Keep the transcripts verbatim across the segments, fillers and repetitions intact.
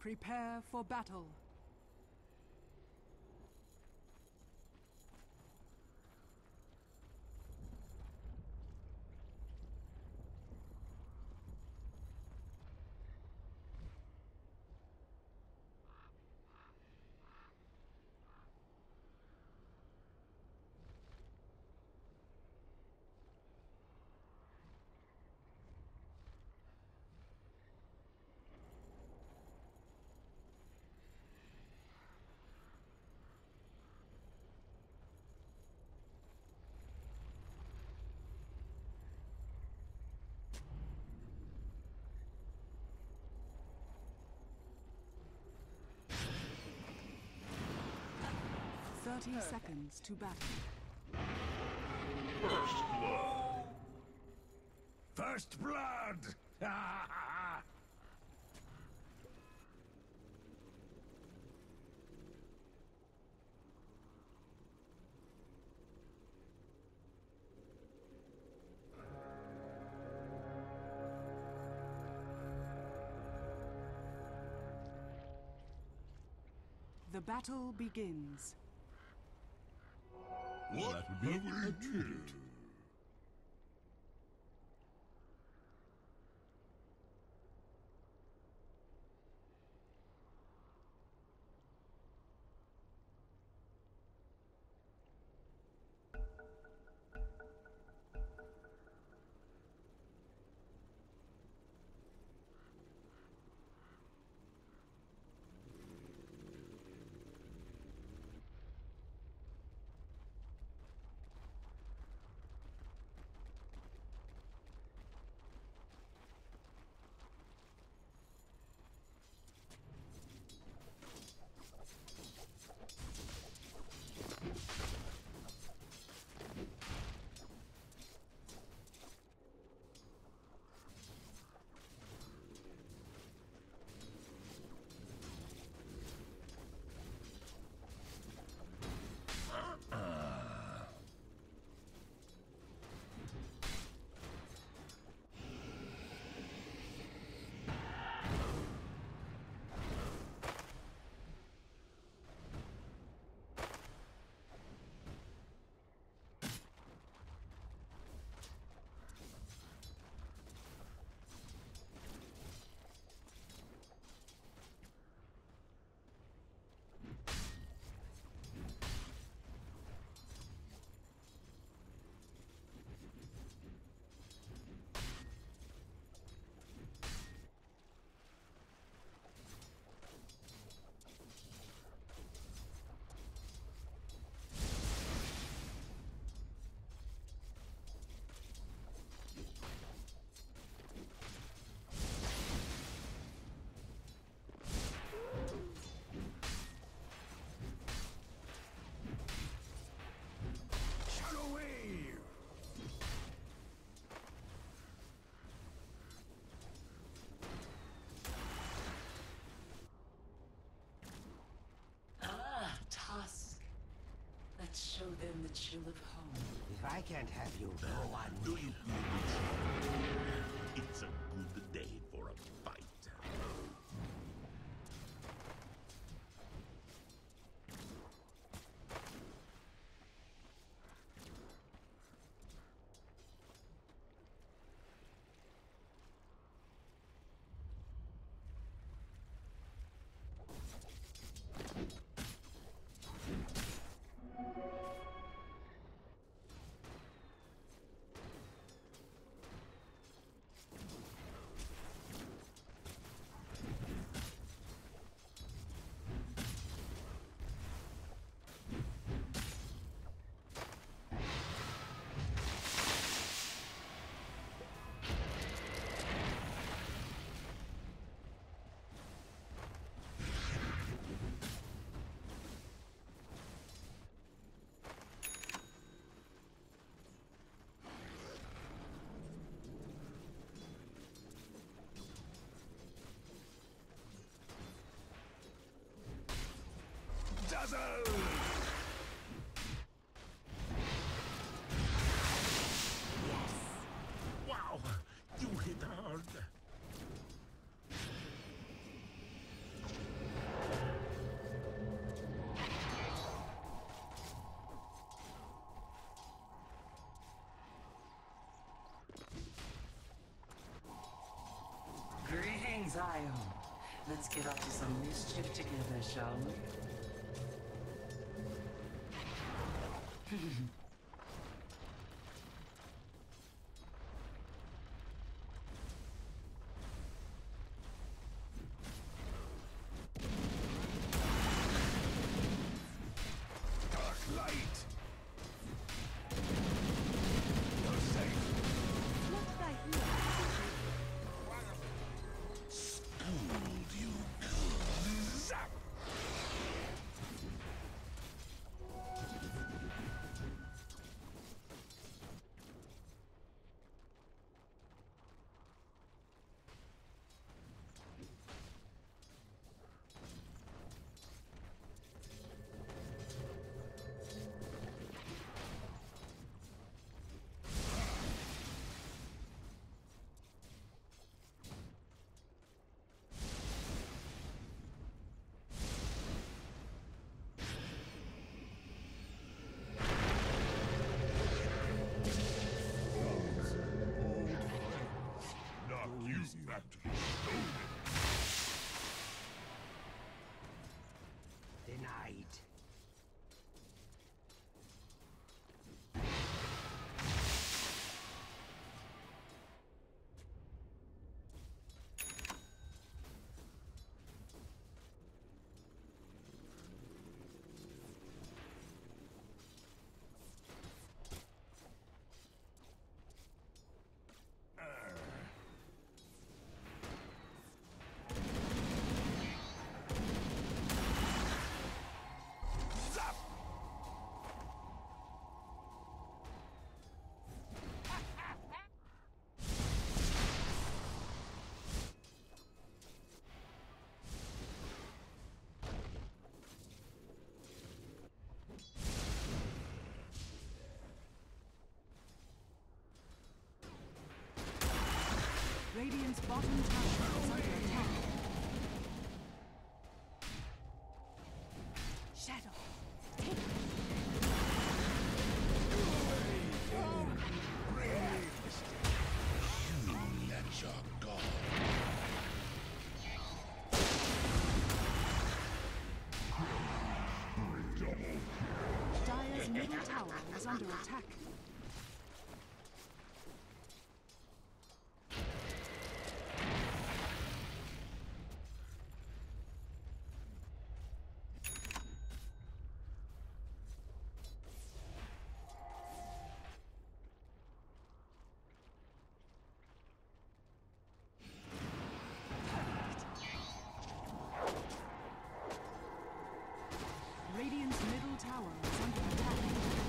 Prepare for battle. Thirty seconds to battle. First blood. First blood! The battle begins. What that would be a tribute. Let's show them the chill of home. If I can't have you, no one Do will. you feel it? It's a good day for a fight. Zion. Let's get up to some mischief together, shall we? Dark light. Schooled you good. Zap. Knock you back to the stone. Denied. Radiant's bottom tower is under attack. Shadow. Take it. You let your guard. Dire's middle tower is under attack. Radiant's middle tower is under attack.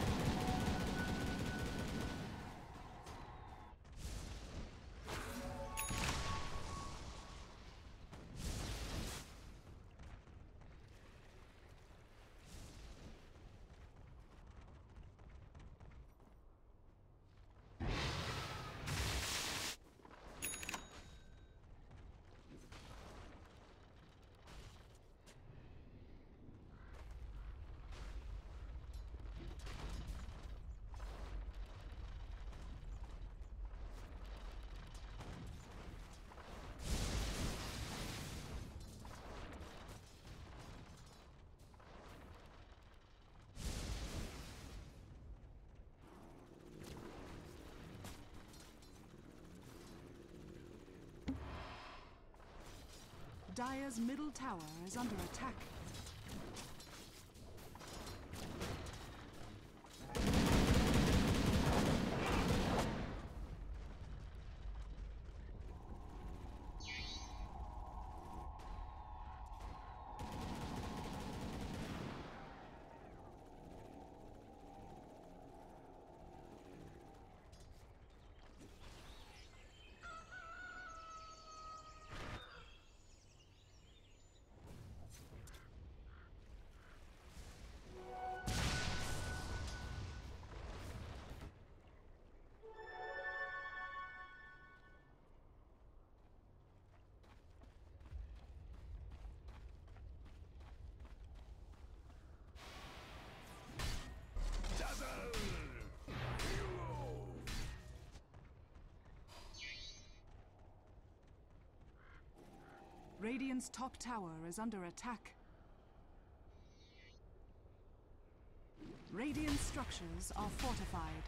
Dire's middle tower is under attack. Radiant's top tower is under attack. Radiant structures are fortified.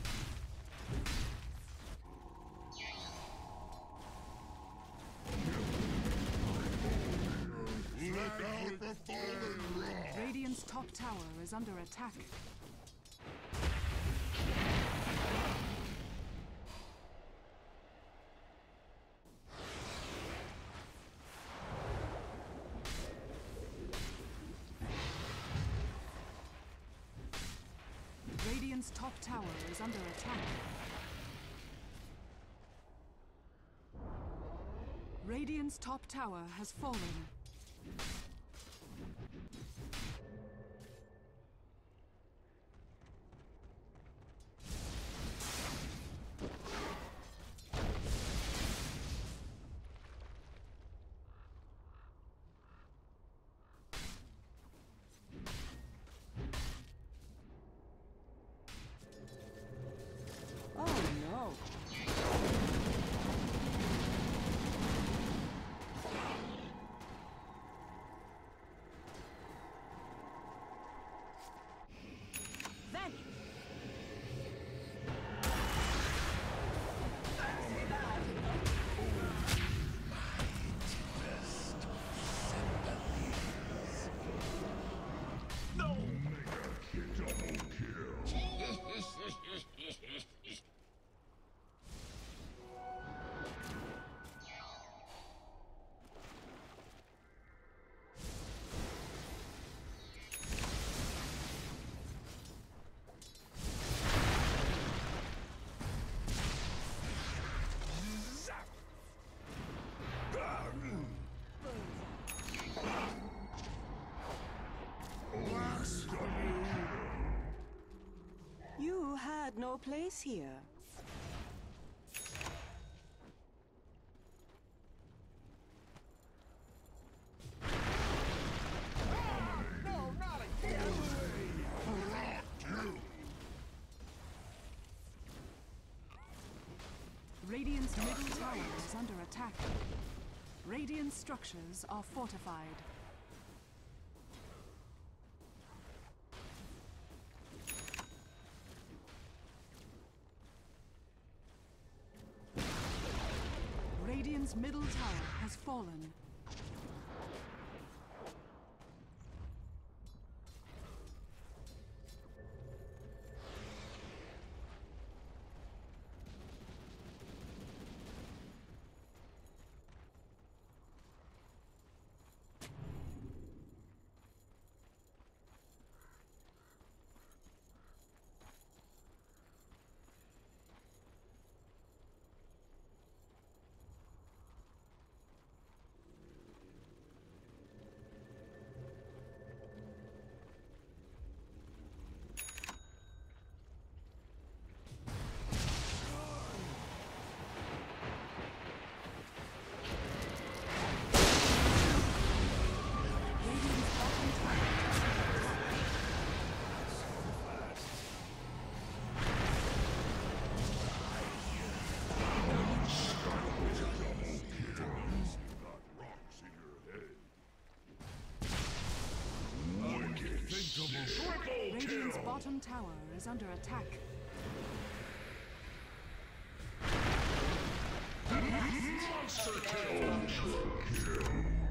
Look out for fallen rock! Radiant's top tower is under attack. Radiant's top tower is under attack. Radiant's top tower has fallen. You had no place here. No, not again! Radiant's middle tower is under attack. Radiant structures are fortified. Radiant's middle tower has fallen. Radiant's bottom tower is under attack. Monster kill!